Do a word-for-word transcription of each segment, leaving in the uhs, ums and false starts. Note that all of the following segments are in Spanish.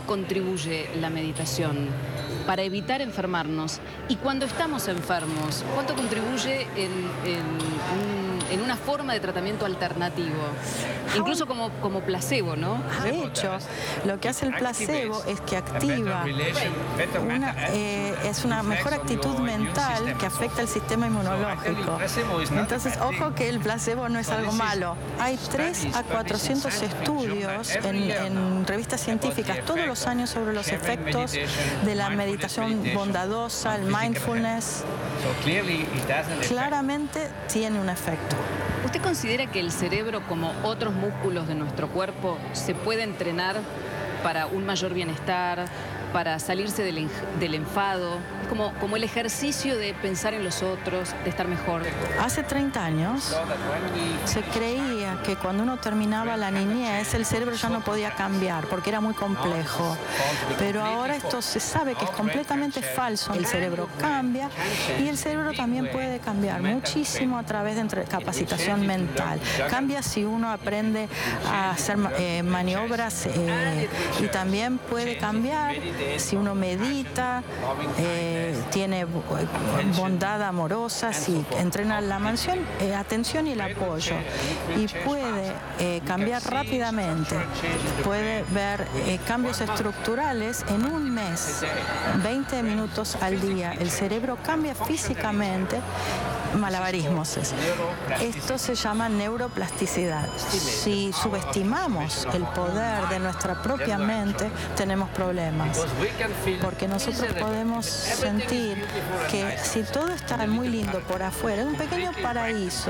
contribuye la meditación para evitar enfermarnos? Y cuando estamos enfermos, ¿cuánto contribuye en, en, un, en una forma de tratamiento alternativo? Incluso como, como placebo, ¿no? De hecho, lo que hace el placebo es que activa una, eh, es una mejor actitud mental que afecta el sistema inmunológico. Entonces, ojo que el placebo no es algo malo. Hay tres a cuatrocientos estudios en, en revistas científicas todos los años sobre los efectos de la meditación bondadosa, el mindfulness. Claramente tiene un efecto. ¿Usted considera que el cerebro, como otros músculos de nuestro cuerpo, se puede entrenar para un mayor bienestar, para salirse del, del enfado, como, como el ejercicio de pensar en los otros, de estar mejor? Hace treinta años se creía que cuando uno terminaba la niñez el cerebro ya no podía cambiar porque era muy complejo, pero ahora esto se sabe que es completamente falso. El cerebro cambia y el cerebro también puede cambiar muchísimo a través de capacitación mental. Cambia si uno aprende a hacer eh, maniobras eh, y también puede cambiar si uno medita, eh, tiene bondad amorosa, si entrena la mansión, eh, atención y el apoyo. Y puede eh, cambiar rápidamente, puede ver eh, cambios estructurales en un mes, veinte minutos al día. El cerebro cambia físicamente. Malabarismos es. Esto se llama neuroplasticidad. Si subestimamos el poder de nuestra propia mente, tenemos problemas. Porque nosotros podemos sentir que si todo está muy lindo por afuera, es un pequeño paraíso,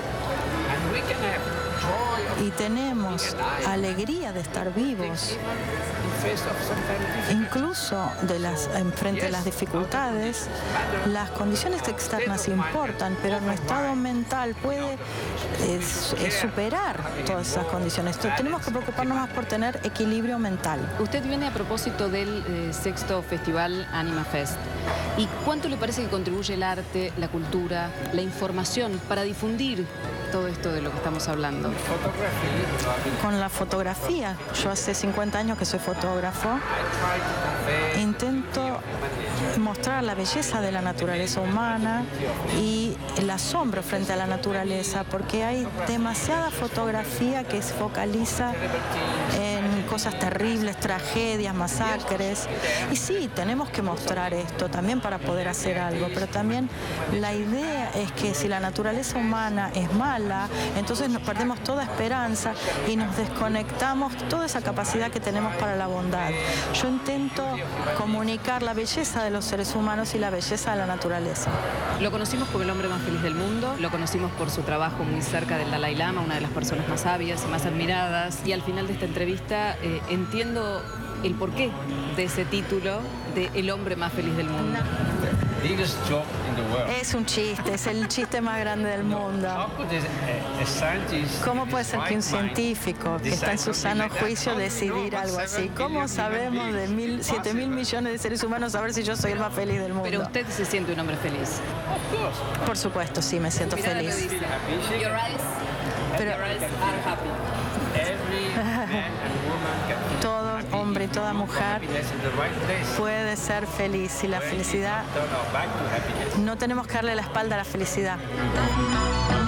y tenemos alegría de estar vivos, incluso de las, frente a las dificultades, las condiciones externas importan, pero nuestro estado mental puede es, es superar todas esas condiciones. Entonces, tenemos que preocuparnos más por tener equilibrio mental. Usted viene a propósito del eh, sexto festival Anima Fest. ¿Y cuánto le parece que contribuye el arte, la cultura, la información para difundir todo esto de lo que estamos hablando? Con la fotografía. Yo hace cincuenta años que soy fotógrafo. Intento mostrar la belleza de la naturaleza humana y el asombro frente a la naturaleza, porque hay demasiada fotografía que se focaliza en cosas terribles, tragedias, masacres. Y sí, tenemos que mostrar esto también para poder hacer algo, pero también la idea es que si la naturaleza humana es mala, entonces nos perdemos toda esperanza y nos desconectamos toda esa capacidad que tenemos para la bondad. Yo intento comunicar la belleza de los seres humanos y la belleza de la naturaleza. Lo conocimos como el hombre más feliz del mundo, lo conocimos por su trabajo muy cerca del Dalai Lama, una de las personas más sabias y más admiradas, y al final de esta entrevista eh, entiendo el porqué de ese título de el hombre más feliz del mundo. Es un chiste, es el chiste más grande del mundo. ¿Cómo puede ser que un científico que está en su sano juicio decidir algo así? ¿Cómo sabemos de mil, siete mil millones de seres humanos saber si yo soy el más feliz del mundo? Pero usted se siente un hombre feliz. Por supuesto, sí, me siento feliz. Pero todo hombre y toda mujer puede ser feliz, y la felicidad, no tenemos que darle la espalda a la felicidad.